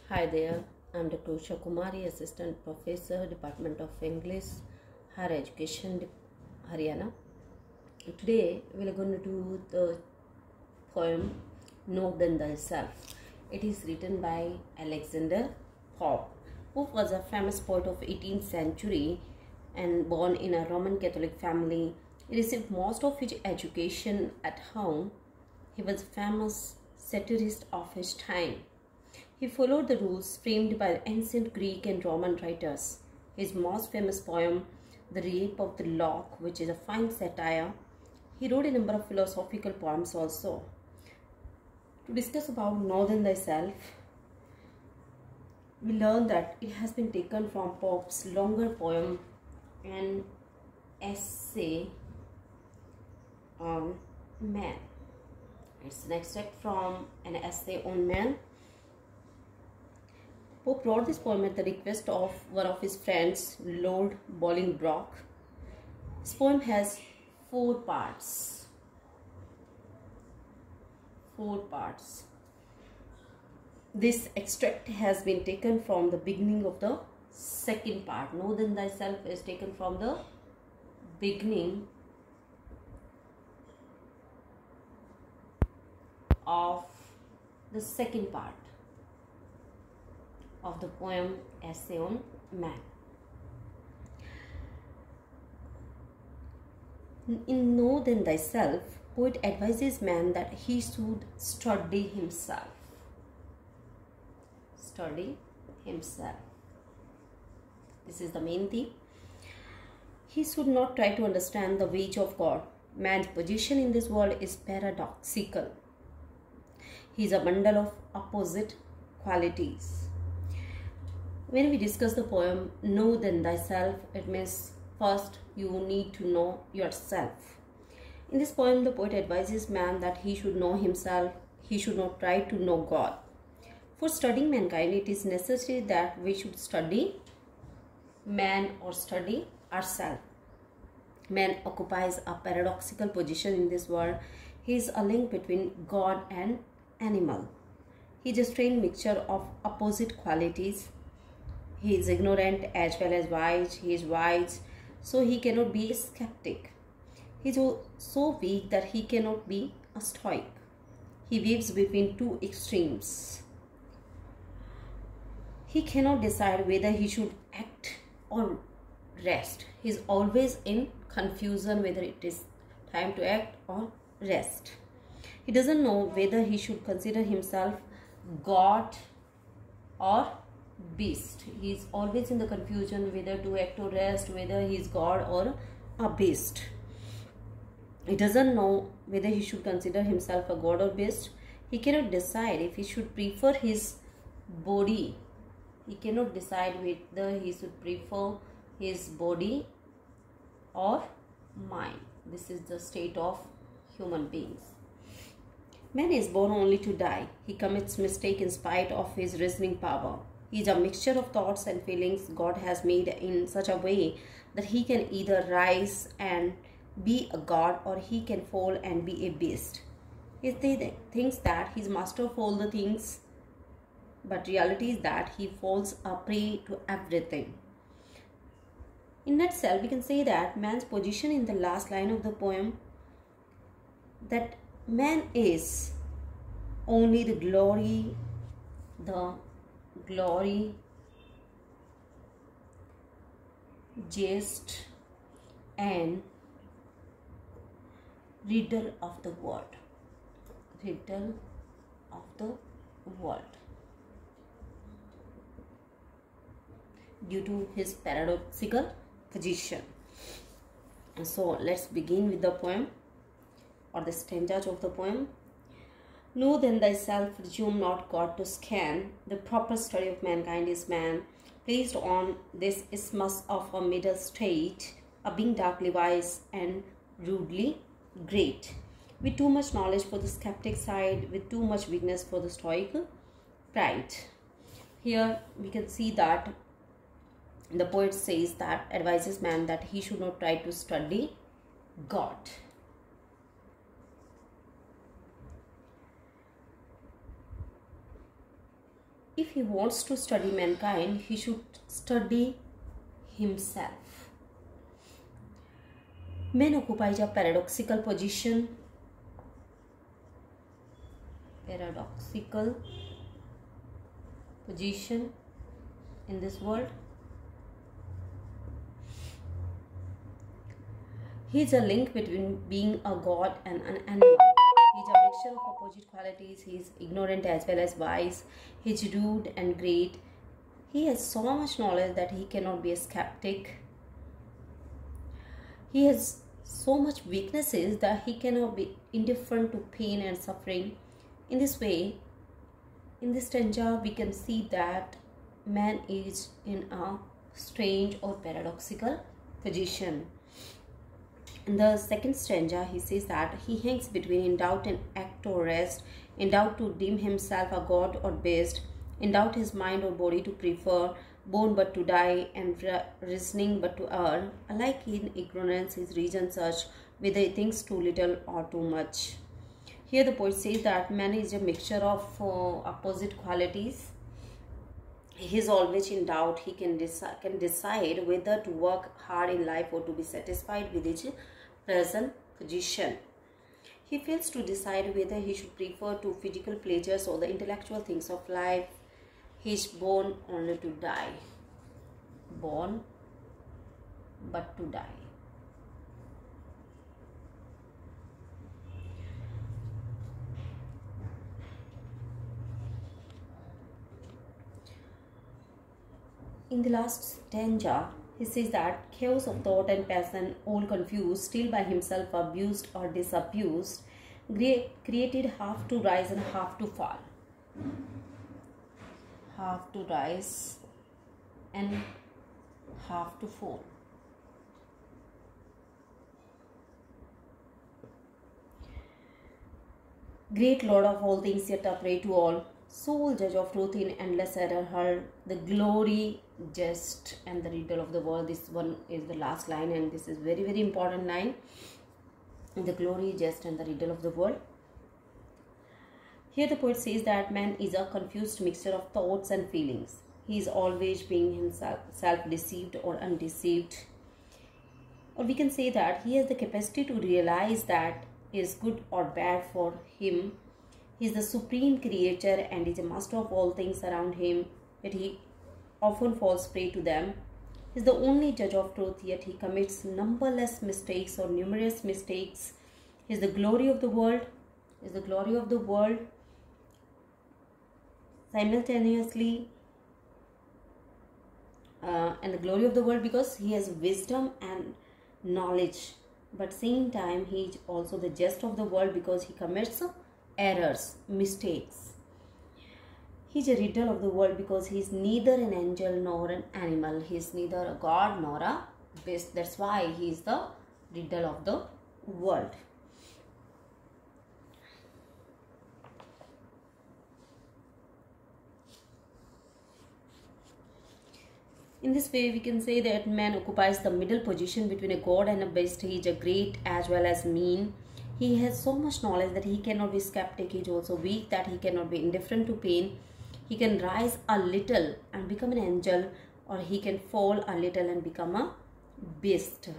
Hi there, I'm Dr. Usha Kumari, Assistant Professor, Department of English, Higher Education, Haryana. Today we are going to do the poem Know Then Thyself. It is written by Alexander Pope. Pope was a famous poet of 18th century and born in a Roman Catholic family. He received most of his education at home. He was a famous satirist of his time. He followed the rules framed by ancient Greek and Roman writers. His most famous poem, The Rape of the Lock, which is a fine satire, he wrote a number of philosophical poems also. To discuss about Know Then Thyself, we learn that it has been taken from Pope's longer poem, an essay on man. It's an extract from an essay on man. Pope wrote this poem at the request of one of his friends, Lord Bolingbroke. This poem has four parts. This extract has been taken from the beginning of the second part. Know Then Thyself is taken from the beginning of the second part of the poem Essay on Man. In Know Then Thyself, poet advises man that he should study himself. Study himself. This is the main theme. He should not try to understand the ways of God. Man's position in this world is paradoxical. He is a bundle of opposite qualities. When we discuss the poem Know Then Thyself, it means first you need to know yourself. In this poem, the poet advises man that he should know himself. He should not try to know God. For studying mankind, it is necessary that we should study man or study ourselves. Man occupies a paradoxical position in this world. He is a link between God and animal. He is a strange mixture of opposite qualities. He is ignorant as well as wise. He is wise, so he cannot be a skeptic. He is so weak that he cannot be a stoic. He weaves between two extremes. He cannot decide whether he should act or rest. He is always in confusion whether it is time to act or rest. He doesn't know whether he should consider himself God or beast. He is always in the confusion whether to act or rest, whether he is God or a beast. He doesn't know whether he should consider himself a god or beast. He cannot decide if he should prefer his body. He cannot decide whether he should prefer his body or mind. This is the state of human beings. Man is born only to die. He commits mistake in spite of his reasoning power. He is a mixture of thoughts and feelings God has made in such a way that he can either rise and be a god or he can fall and be a beast. He thinks that he is master of all the things, but reality is that he falls a prey to everything. In nutshell, we can say that man's position in the last line of the poem, that man is only the glory, jest, and riddle of the world. Riddle of the world. Due to his paradoxical position. So let's begin with the poem or the stanzas of the poem. Know then thyself, presume not God to scan. The proper study of mankind is man, placed on this isthmus of a middle state, a being darkly wise and rudely great, with too much knowledge for the skeptic side, with too much weakness for the stoic pride. Here we can see that the poet says that advises man that he should not try to study God. if he wants to study mankind, he should study himself. Man occupies a paradoxical position in this world. He is a link between being a god and an animal. He is a mixture of opposite qualities. He is ignorant as well as wise. He is rude and great. He has so much knowledge that he cannot be a skeptic. He has so much weaknesses that he cannot be indifferent to pain and suffering. In this way, in this stanza, we can see that man is in a strange or paradoxical position. In the second stanza, he says that he hangs between in doubt and act or rest, in doubt to deem himself a god or beast, in doubt his mind or body to prefer, born but to die, and reasoning but to err. Alike in ignorance, his reason search whether he thinks too little or too much. Here the poet says that man is a mixture of opposite qualities. He is always in doubt. He can decide whether to work hard in life or to be satisfied with his present position. He fails to decide whether he should prefer to physical pleasures or the intellectual things of life. He is born only to die. Born but to die. In the last stanza, he says that chaos of thought and passion, all confused, still by himself abused or disabused, created half to rise and half to fall. Half to rise and half to fall. Great Lord of all things, yet a prey to all, sole judge of truth in endless error, heard the glory, jest, and the riddle of the world. This one is the last line, and this is very, very important line. The glory, jest, and the riddle of the world. Here the poet says that man is a confused mixture of thoughts and feelings. He is always being himself, self-deceived or undeceived. Or we can say that he has the capacity to realize that is good or bad for him. He is the supreme creator and is a master of all things around him, yet he often falls prey to them. He is the only judge of truth, yet he commits numberless mistakes or numerous mistakes. He is the glory of the world. He is the glory of the world. Simultaneously, and the glory of the world because he has wisdom and knowledge. But same time, he is also the jest of the world because he commits errors, mistakes. He is a riddle of the world because he is neither an angel nor an animal. He is neither a god nor a beast. That's why he is the riddle of the world. In this way, we can say that man occupies the middle position between a god and a beast. He is a great as well as mean. He has so much knowledge that he cannot be skeptic. He is also weak that he cannot be indifferent to pain. He can rise a little and become an angel, or he can fall a little and become a beast.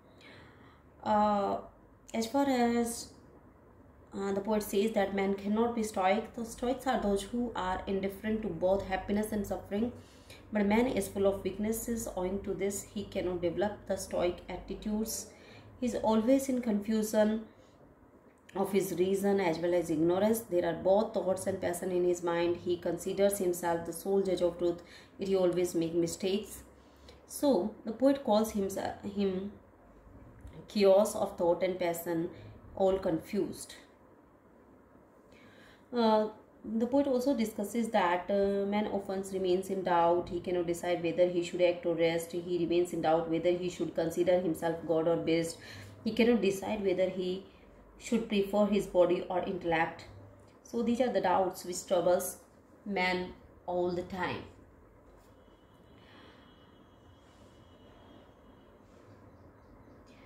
As far as the poet says that man cannot be stoic. The stoics are those who are indifferent to both happiness and suffering. But man is full of weaknesses. Owing to this, he cannot develop the stoic attitudes. He is always in confusion of his reason as well as ignorance. There are both thoughts and passion in his mind. He considers himself the sole judge of truth, yet he always makes mistakes. So the poet calls him chaos of thought and passion, all confused. The poet also discusses that man often remains in doubt. He cannot decide whether he should act or rest. He remains in doubt whether he should consider himself god or beast. He cannot decide whether he should prefer his body or intellect. So these are the doubts which troubles man all the time.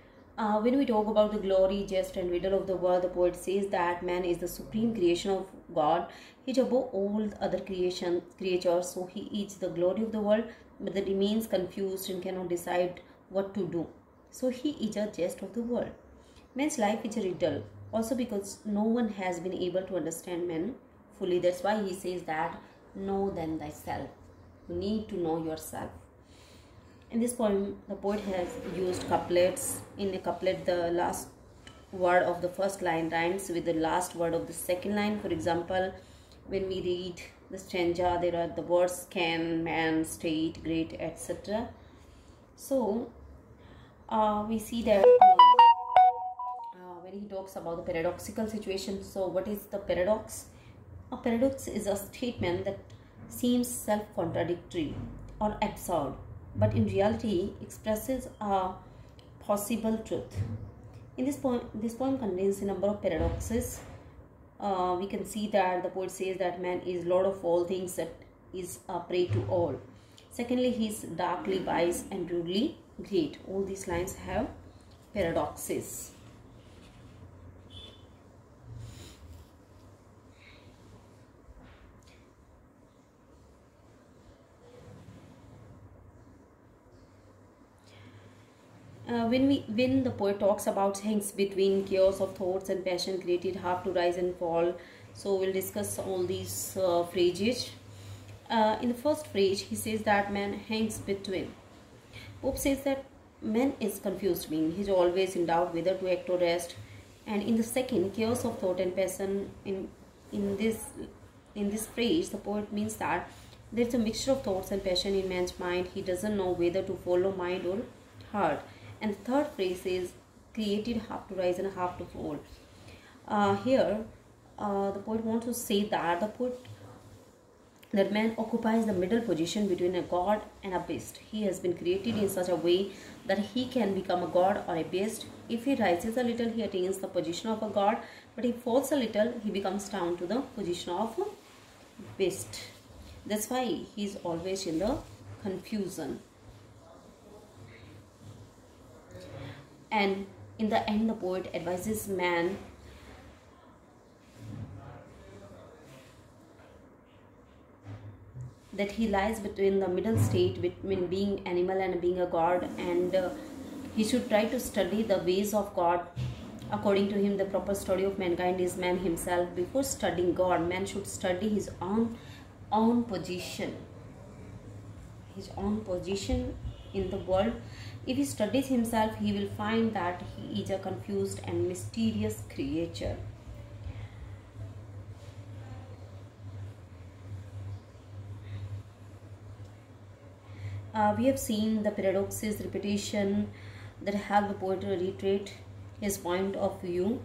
When we talk about the glory, jest, and riddle of the world, the poet says that man is the supreme creation of God. He is above all the other creatures, so he is the glory of the world, but that remains confused and cannot decide what to do. So he is a jest of the world. Man's life is a riddle, also because no one has been able to understand man fully. That's why he says that know then thyself. You need to know yourself. In this poem, the poet has used couplets. In a couplet, the last word of the first line rhymes with the last word of the second line. For example, when we read the stanza, there are the words can, man, state, great, etc. So we see that when he talks about the paradoxical situation. So what is the paradox? A paradox is a statement that seems self-contradictory or absurd, but in reality expresses a possible truth. In this poem contains a number of paradoxes. We can see that the poet says that man is lord of all things, that is a prey to all. Secondly, he is darkly wise and rudely great. All these lines have paradoxes. When the poet talks about things between chaos of thoughts and passion created half to rise and fall, so we'll discuss all these phrases. In the first phrase, he says that man hangs between. Pope says that man is confused being. He's always in doubt whether to act or rest. And in the second, chaos of thought and passion, in this phrase, the poet means that there's a mixture of thoughts and passion in man's mind. He doesn't know whether to follow mind or heart. And the third phrase is created half to rise and half to fall. Here, the poet wants to say that that man occupies the middle position between a god and a beast. He has been created in such a way that he can become a god or a beast. If he rises a little, he attains the position of a god, but if he falls a little, he becomes down to the position of a beast. That's why he is always in the confusion. And in the end, the poet advises man that he lies between the middle state between being animal and being a god, and he should try to study the ways of God. According to him, the proper study of mankind is man himself. Before studying God, man should study his own position, in the world. If he studies himself, he will find that he is a confused and mysterious creature. We have seen the paradoxes, repetition that help the poet reiterate his point of view.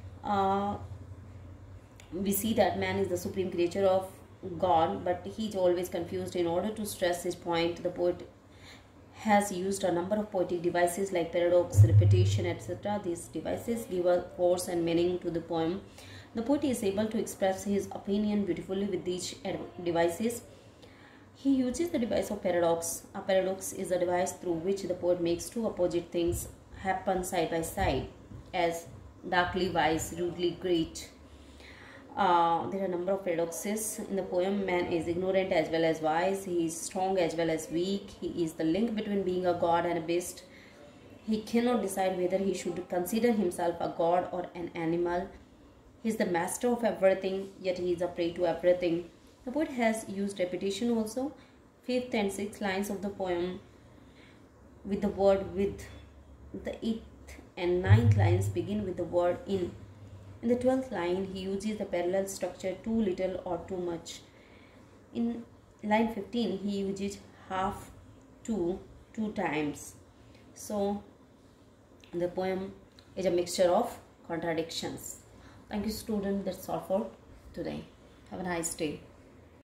We see that man is the supreme creature of God, but he is always confused. In order to stress his point, the poet has used a number of poetic devices like paradox, repetition, etc. These devices give a force and meaning to the poem. The poet is able to express his opinion beautifully with these devices. He uses the device of paradox. A paradox is a device through which the poet makes two opposite things happen side by side, as darkly wise, rudely great. There are a number of paradoxes in the poem. Man is ignorant as well as wise. He is strong as well as weak. He is the link between being a god and a beast. He cannot decide whether he should consider himself a god or an animal. He is the master of everything, yet he is a prey to everything. The poet has used repetition also. 5th and 6th lines of the poem with the word with. The 8th and 9th lines begin with the word in. In the 12th line, he uses the parallel structure too little or too much. In line 15, he uses half to 2 times. So, the poem is a mixture of contradictions. Thank you, student. That's all for today. Have a nice day.